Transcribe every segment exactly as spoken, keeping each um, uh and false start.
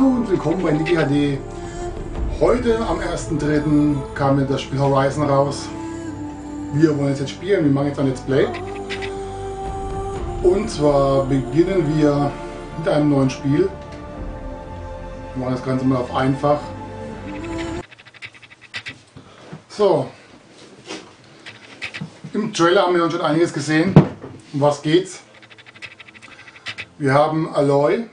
Hallo und willkommen bei Niki H D. Heute am ersten dritten kam mir das Spiel Horizon raus. Wir wollen jetzt spielen, wir machen jetzt ein Let's Play. Und zwar beginnen wir mit einem neuen Spiel. Wir machen das Ganze mal auf einfach. So. Im Trailer haben wir schon einiges gesehen. Um was geht's? Wir haben Aloy,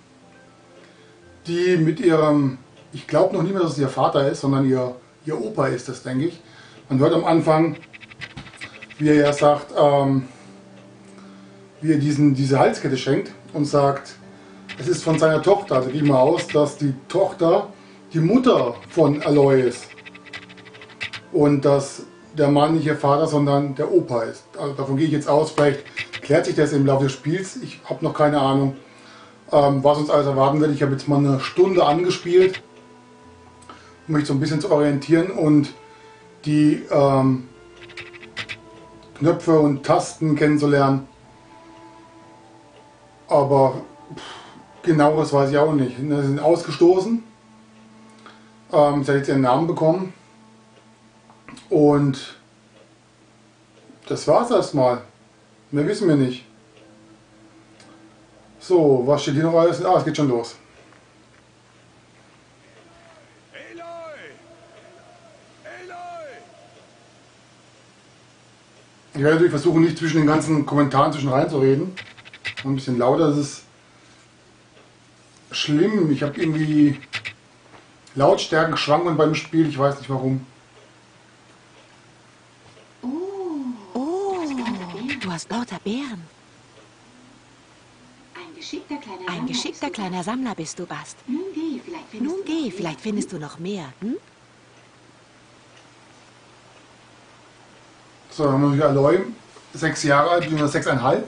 die mit ihrem, ich glaube noch nicht mehr, dass es ihr Vater ist, sondern ihr, ihr Opa ist das, denke ich. Man hört am Anfang, wie er ja sagt, ähm, wie er diesen, diese Halskette schenkt und sagt, es ist von seiner Tochter. Also gehe ich mal aus, dass die Tochter die Mutter von Aloy ist. Und dass der Mann nicht ihr Vater, sondern der Opa ist. Also davon gehe ich jetzt aus, vielleicht klärt sich das im Laufe des Spiels. Ich habe noch keine Ahnung, ähm, was uns alles erwarten wird. Ich habe jetzt mal eine Stunde angespielt, um mich so ein bisschen zu orientieren und die ähm, Knöpfe und Tasten kennenzulernen. Aber pff, genaueres weiß ich auch nicht. Sie sind ausgestoßen. Ähm, sie hat jetzt ihren Namen bekommen. Und das war's erstmal. Mehr wissen wir nicht. So, was steht hier noch alles? Ah, es geht schon los. Aloy! Aloy! Ich werde natürlich versuchen, nicht zwischen den ganzen Kommentaren zwischen rein zu reden. Ein bisschen lauter, das ist schlimm. Ich habe irgendwie Lautstärkenschwankungen beim Spiel, ich weiß nicht warum. Du hast lauter Beeren. Ein geschickter kleiner Ein Sammler geschickter bist du. kleiner Sammler bist du, Bast. Nun geh, vielleicht findest Nun du geh, noch vielleicht mehr. findest du noch mehr. Hm? So, dann haben wir hier Aloy, sechs Jahre alt, bzw. sechseinhalb.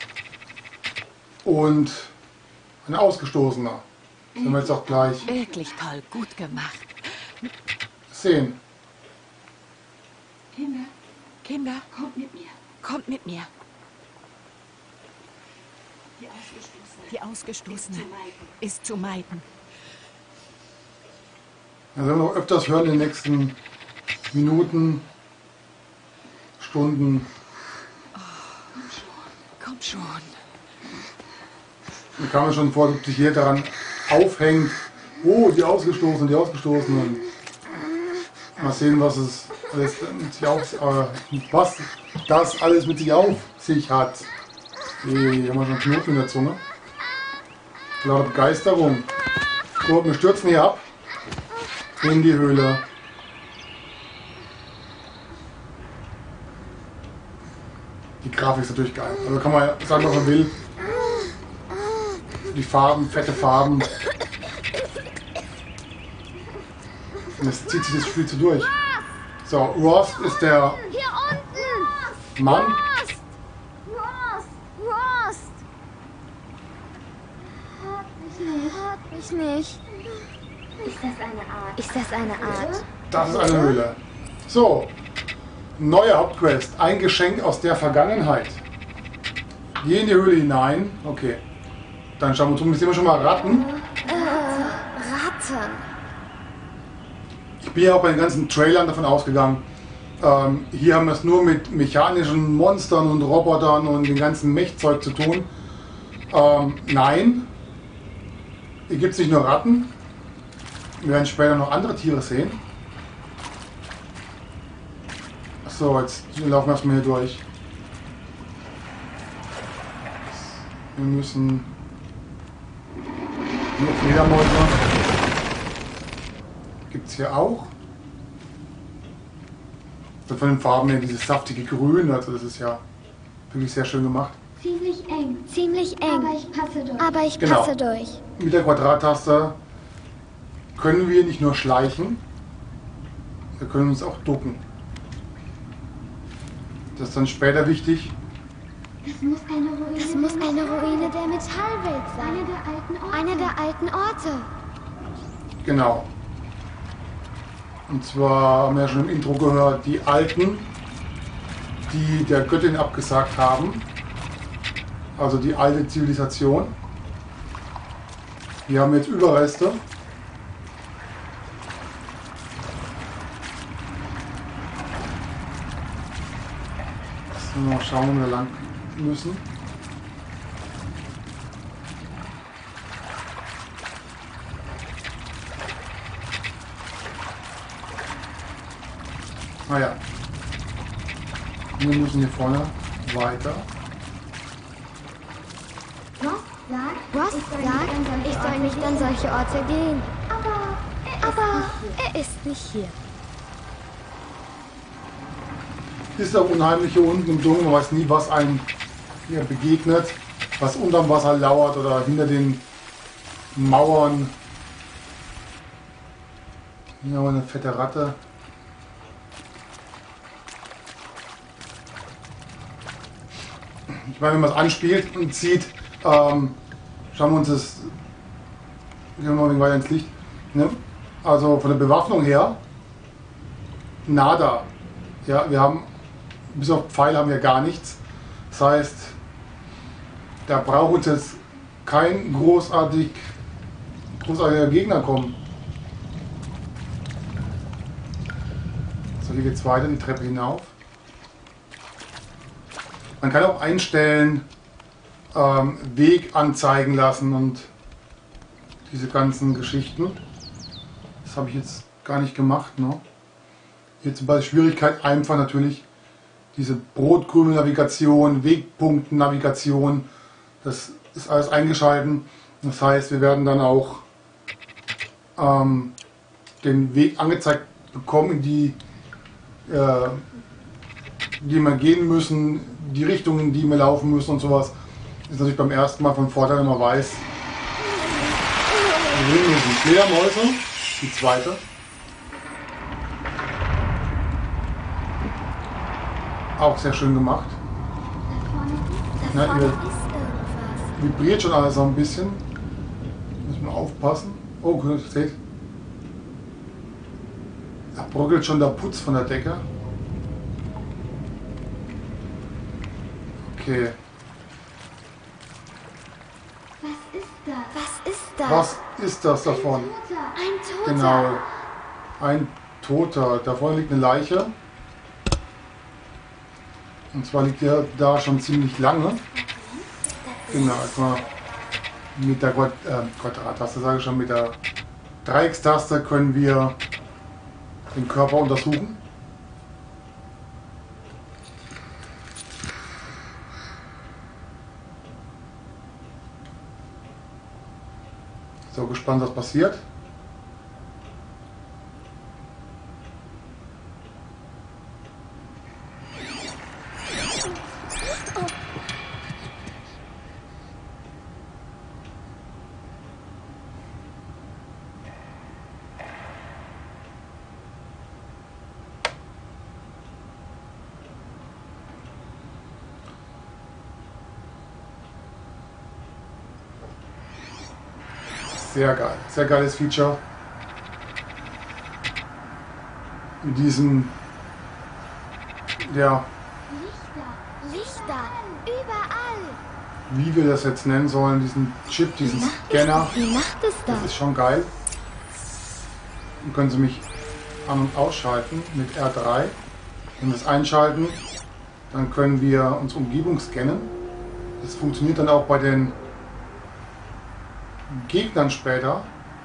Und ein Ausgestoßener. Das werden wir jetzt auch gleich Wirklich toll, gut gemacht. sehen. Kinder, Kinder, kommt mit mir. kommt mit mir. Die Ausgestoßene Die Ausgestoßene zu meiden. ist zu meiden. Das werden wir noch öfters hören in den nächsten Minuten, Stunden. Komm schon. Mir kam mir schon vor, dass sich hier daran aufhängt. Oh, die Ausgestoßenen, die Ausgestoßenen. Mal sehen, was es alles mit sich auf, äh, was das alles mit sich auf sich hat. Hey, hier haben wir schon einen Knoten in der Zunge. Lauter Begeisterung. Gut, wir stürzen hier ab in die Höhle. Die Grafik ist natürlich geil. Also kann man sagen, was man will. Die Farben, fette Farben. Und das zieht sich das Spiel so durch. So, Rost ist der Hier unten! Mann. Rost! Rost! Rost! Hört mich nicht. Hört mich nicht. Ist das eine Art? Ist das eine Art? Das ist eine Höhle. So, neue Hauptquest. Ein Geschenk aus der Vergangenheit. Geh in die Höhle hinein. Okay. Dann schauen wir uns um. Jetzt sehen wir schon mal Ratten. Ratten. Ich bin ja auch bei den ganzen Trailern davon ausgegangen. Ähm, hier haben wir es nur mit mechanischen Monstern und Robotern und dem ganzen Mechzeug zu tun. Ähm, nein. Hier gibt es nicht nur Ratten. Wir werden später noch andere Tiere sehen. So, jetzt laufen wir erstmal hier durch. Wir müssen nur Fledermäuse. Gibt es hier auch. So von den Farben her dieses saftige Grün, also das ist ja wirklich sehr schön gemacht. Ziemlich eng. Ziemlich eng. Aber ich passe durch. Aber ich Genau. passe durch. Mit der Quadrattaste können wir nicht nur schleichen, wir können uns auch ducken. Das ist dann später wichtig. Das muss eine Ruine. Es muss eine Ruine der Metallwelt Eine sein. der alten Orte. Eine der alten Orte. Genau. Und zwar haben wir ja schon im Intro gehört, die Alten, die der Göttin abgesagt haben. Also die alte Zivilisation. Wir haben jetzt Überreste. So, mal schauen, wo wir lang müssen. Ah ja. Wir müssen hier vorne weiter. Was sagt? Was Ich soll sagt, nicht an solche ich soll Orte nicht an solche Orte gehen? Aber er ist Aber nicht hier. er ist nicht hier. Ist da unheimlich hier unten im Dunkeln, man weiß nie, was einem hier begegnet, was unterm Wasser lauert oder hinter den Mauern. Hier haben wir eine fette Ratte. Ich meine, wenn man es anspielt und sieht, ähm, schauen wir uns das, gehen wir mal ein wenig weiter ins Licht, ne? Also von der Bewaffnung her, nada. Ja, wir haben, bis auf Pfeil haben wir gar nichts. Das heißt, da braucht uns jetzt kein großartig, großartiger Gegner kommen. So, hier geht es weiter, die Treppe hinauf. Man kann auch einstellen, ähm, Weg anzeigen lassen und diese ganzen Geschichten. Das habe ich jetzt gar nicht gemacht. Ne? Jetzt bei Schwierigkeit einfach natürlich diese Brotkrümel-Navigation, Wegpunkt-Navigation. Das ist alles eingeschalten. Das heißt, wir werden dann auch ähm, den Weg angezeigt bekommen, in die, äh, die wir gehen müssen, die Richtungen, in die wir laufen müssen und sowas. Ist natürlich beim ersten Mal von Vorteil, wenn man weiß, wir müssen. Fledermäuse, die zweite. Auch sehr schön gemacht. Da Ja, vorne ihr- ist irgendwas. Vibriert schon alles so ein bisschen. Müssen wir aufpassen. Oh, gut, seht. Da bröckelt schon der Putz von der Decke. Okay. Was ist das? Was ist das? Was ist das da vorne? Mutter. Ein Toter. Genau. Ein Toter. Da vorne liegt eine Leiche. Und zwar liegt der da schon ziemlich lange. Genau, erstmal mit der Quad äh, Quadrat-Taste, sage ich schon, mit der Dreieckstaste können wir den Körper untersuchen. So, gespannt, was passiert. Sehr geil, sehr geiles Feature. Mit diesem, ja, Lichter. Überall. wie wir das jetzt nennen sollen, diesen Chip, diesen Scanner. Wie macht es Das das? ist schon geil. Dann können Sie mich an- und ausschalten mit R drei. Wenn wir es einschalten, dann können wir unsere Umgebung scannen. Das funktioniert dann auch bei den Gegnern später.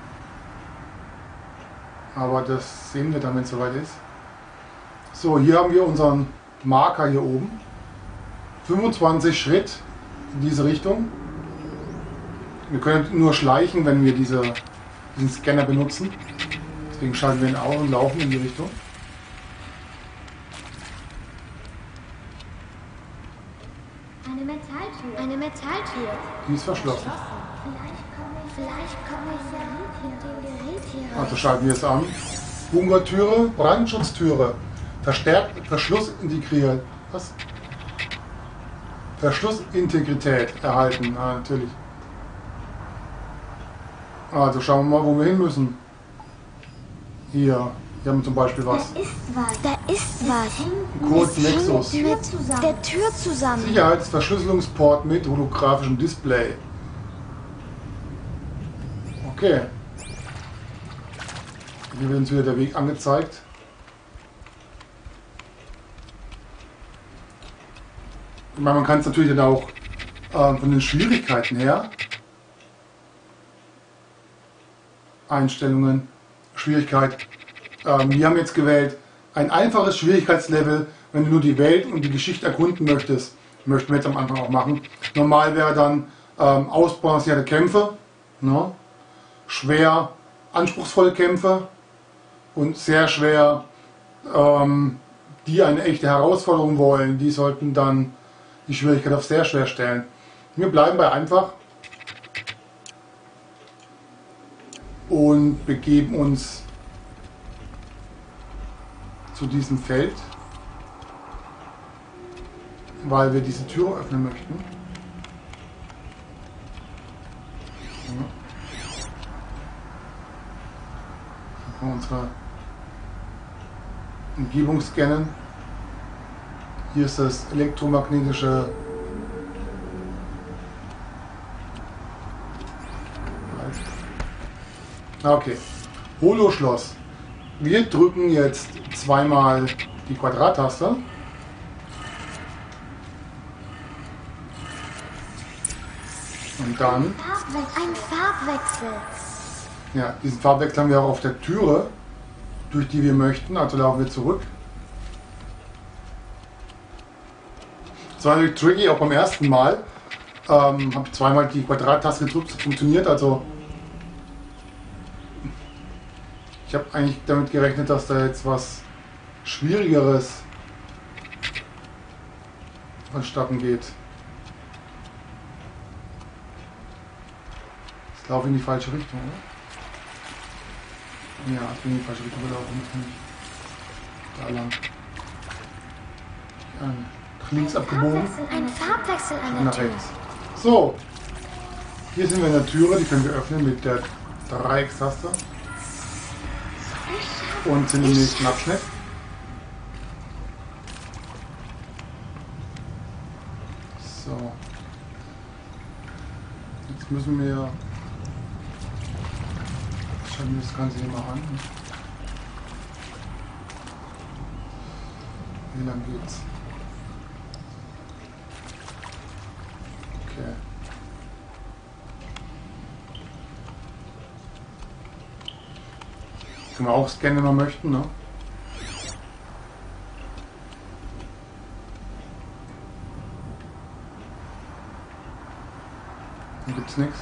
Aber das sehen wir dann, wenn es soweit ist. So, hier haben wir unseren Marker hier oben. fünfundzwanzig Schritt in diese Richtung. Wir können nur schleichen, wenn wir diese, diesen Scanner benutzen. Deswegen schalten wir ihn aus und laufen in die Richtung. Eine Metalltür. Eine Metalltür. Die ist verschlossen. Vielleicht komme ich, Vielleicht komme ich ja mit dem Gerät hier rein. Also schalten wir es an. Bunkertüre, Brandschutztüre. Verstärkt Verschluss integriert. Was? Verschlussintegrität erhalten. Ah, natürlich. Also schauen wir mal, wo wir hin müssen. Hier. Hier haben wir zum Beispiel was. Da ist was. Da ist was. Code Es Nexus. hängt mit der Tür zusammen. Sicherheitsverschlüsselungsport mit holographischem Display. Okay. Hier wird uns wieder der Weg angezeigt. Ich meine, man kann es natürlich dann auch äh, von den Schwierigkeiten her Einstellungen, Schwierigkeit. Ähm, wir haben jetzt gewählt ein einfaches Schwierigkeitslevel, wenn du nur die Welt und die Geschichte erkunden möchtest. Möchten wir jetzt am Anfang auch machen. Normal wäre dann ähm, ausbalancierte Kämpfe, ne? Schwer anspruchsvolle Kämpfe und sehr schwer, ähm, die eine echte Herausforderung wollen, die sollten dann die Schwierigkeit auf sehr schwer stellen. Wir bleiben bei einfach und begeben uns zu diesem Feld, weil wir diese Tür öffnen möchten. Ja. Dann können wir unsere Umgebung scannen. Hier ist das elektromagnetische Okay. Holo-Schloss. Wir drücken jetzt zweimal die Quadrat-Taste. Und dann... Ein Farbwechsel. Ja, diesen Farbwechsel haben wir auch auf der Türe, durch die wir möchten. Also laufen wir zurück. Das war natürlich tricky, auch beim ersten Mal. Ähm, habe zweimal die Quadrat-Taste gedrückt, das funktioniert. Also ich habe eigentlich damit gerechnet, dass da jetzt was Schwierigeres vonstatten geht. Ich laufe in die falsche Richtung, oder? Ja, ich bin in die falsche Richtung gelaufen. Da lang. Ja, nach links abgebogen. Ein Farbwechsel an der Nach Tür. rechts. So. Hier sind wir in der Türe, die können wir öffnen mit der Dreieckstaste. Und sind im nächsten Abschnitt. So. Jetzt müssen wir... Schauen wir das Ganze hier mal an. Wie lang geht's? Okay. Können wir auch scannen, wenn wir möchten, ne? Hier gibt's nichts.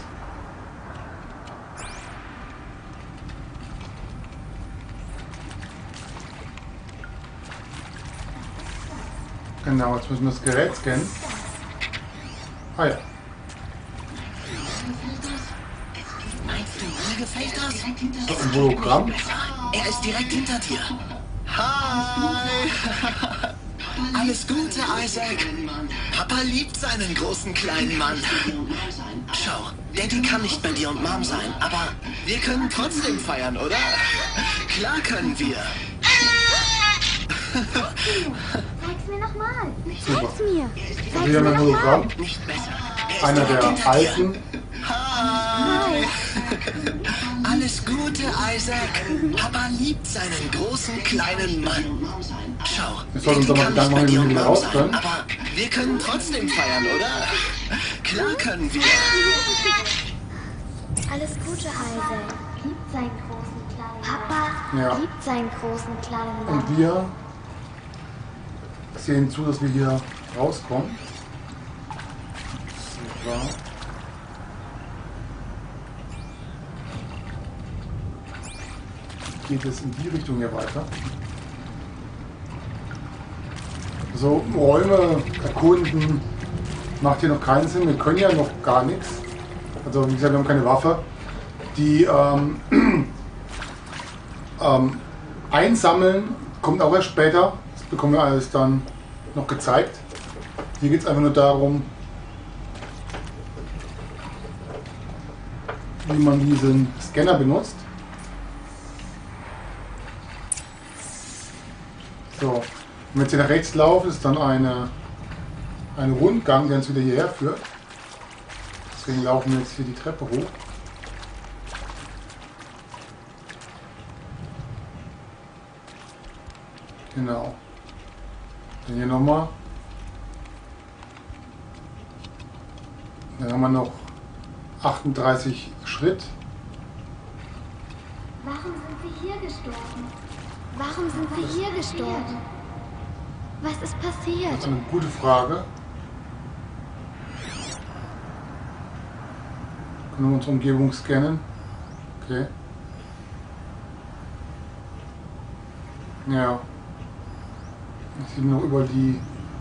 Genau, jetzt müssen wir das Gerät scannen. Ah ja. Meinst du, mir gefällt das? Ein Hologramm. Er ist direkt hinter dir. Hi! Alles Gute, Isaac. Papa liebt seinen großen kleinen Mann. Schau, Daddy kann nicht bei dir und Mom sein, aber wir können trotzdem feiern, oder? Klar können wir. Zeig's mir nochmal. Super. Zeig's mir. Also hier haben wir ein Hologramm. Nicht besser. Er ist Einer direkt der hinter dir. alten. Hi! Alles Gute, Isaac. Papa liebt seinen großen kleinen Mann. Schau, Wir sollten uns Daddy aber kann Gedanken nicht bei machen, wie dir wir und wieder Mom raus sein, können. aber wir können trotzdem feiern, oder? Klar können wir. Alles Gute, Isaac. Liebt seinen großen kleinen Papa Ja. liebt seinen großen kleinen Mann. Und wir sehen zu, dass wir hier rauskommen. Super. Geht es in die Richtung hier weiter. So, Räume erkunden macht hier noch keinen Sinn. Wir können ja noch gar nichts. Also wie gesagt, wir haben keine Waffe. Die ähm, ähm, Einsammeln kommt auch erst später. Das bekommen wir alles dann noch gezeigt. Hier geht es einfach nur darum, wie man diesen Scanner benutzt. So, wenn wir jetzt hier nach rechts laufen, ist dann eine, ein Rundgang, der uns wieder hierher führt. Deswegen laufen wir jetzt hier die Treppe hoch. Genau. Dann hier nochmal. Dann haben wir noch achtunddreißig Schritt. Warum sind wir hier gestorben? Warum sind wir hier gestorben? Was ist passiert? Das ist eine gute Frage. Können wir unsere Umgebung scannen? Okay. Ja. Jetzt sieht noch über die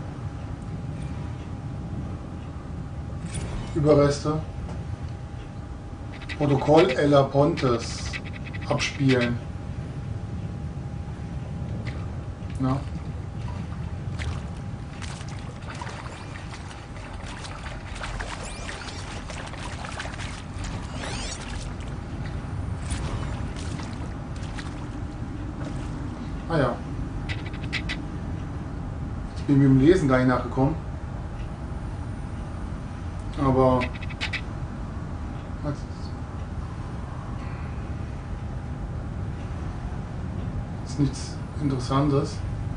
Überreste. Protokoll Ella Pontes abspielen. Na? Ah ja. Ich bin mit dem Lesen gar nicht nachgekommen. Aber ist nichts Interessantes.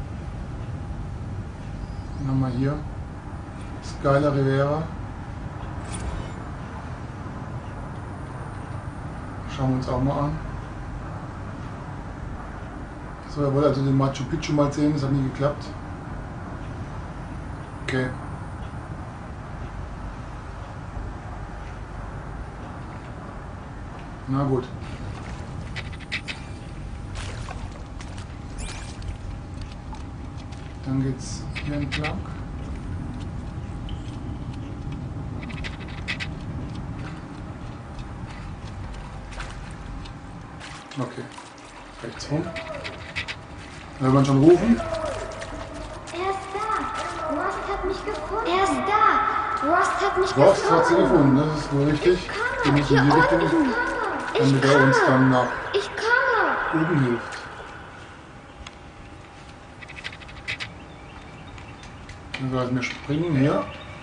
Dann haben wir hier Skylar Rivera. Schauen wir uns auch mal an. So, er wollte also den Machu Picchu mal sehen, das hat nie geklappt. Okay. Na gut. Dann geht's hier entlang. Okay. Rechts rum. Will man schon rufen? Er ist da. Rost hat mich gefunden. Er ist da. Rost hat mich Rost gefunden. hat sie gefunden, das ist wohl richtig. Wir müssen Hier in die Richtung, unten. damit er uns dann nach Ich komme. oben hilft. Dann sollten wir springen hier.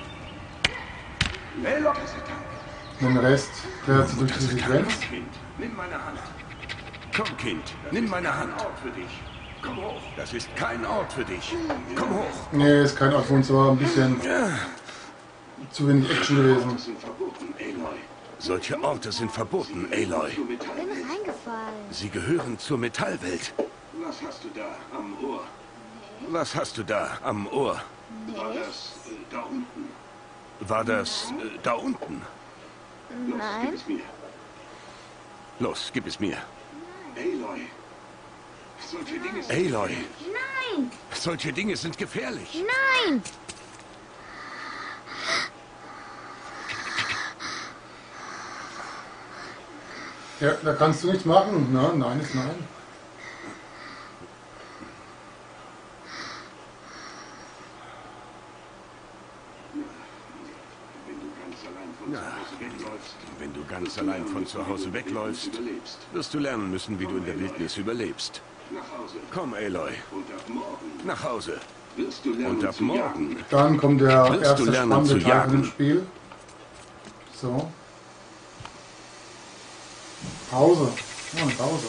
Den Rest fährt sie durch die Sequenz. Kind, nimm meine Hand. Komm, Kind, nimm meine Hand. Komm hoch. Das ist kein Ort für dich. Komm hoch. Nee, ist kein Ort für uns, aber ein bisschen zu wenig Action gewesen. Sind verboten, Aloy. Solche Orte sind verboten, Aloy. Ich bin reingefallen. Sie gehören zur Metallwelt. Was hast du da am Ohr? Was hast du da am Ohr? War das äh, da unten? War das äh, da unten? Los, Nein. gib es mir. Los, gib es mir. Aloy. Solche Dinge sind Aloy, Nein. solche Dinge sind gefährlich. Nein. Ja, da kannst du nichts machen. Na, nein ist nein. Wenn du ganz allein von zu Hause wegläufst, Wenn du ganz allein von zu Hause wegläufst, überlebst. wirst du lernen müssen, wie du in der Wildnis überlebst. Nach Hause. Komm, Aloy, Und ab morgen nach Hause. wirst du lernen Und ab zu jagen. morgen Dann kommt der Willst erste du lernen spannende zu Teil jagen? im Spiel. So. Pause. Oh, eine Pause.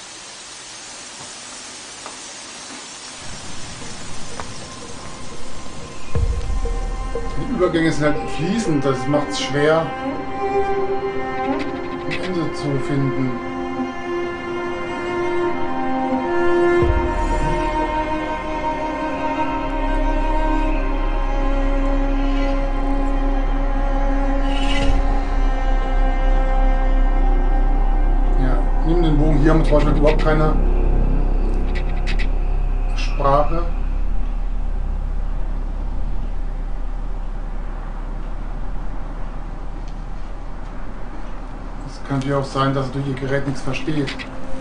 Die Übergänge sind halt fließend, das macht es schwer, ein Ende zu finden. Ja, neben den Bogen hier haben wir zum Beispiel überhaupt keine Sprache. Es könnte ja auch sein, dass er durch ihr Gerät nichts versteht.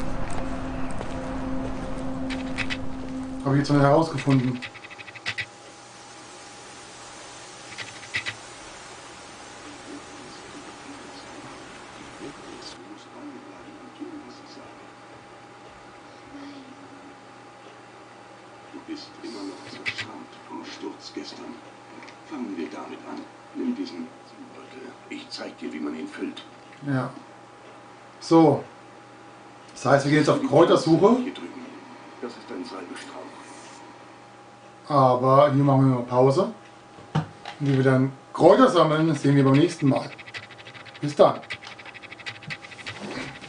Habe ich jetzt noch nicht herausgefunden. Du bist immer noch zerschrammt vom Sturz gestern. Fangen wir damit an. Nimm diesen Beutel. Ich zeig dir, wie man ihn füllt. Ja. So. Das heißt, wir gehen jetzt auf Kräutersuche. Hier drüben. Das ist ein Salbestrauch. Aber hier machen wir mal Pause. Und wie wir dann Kräuter sammeln, das sehen wir beim nächsten Mal. Bis dann.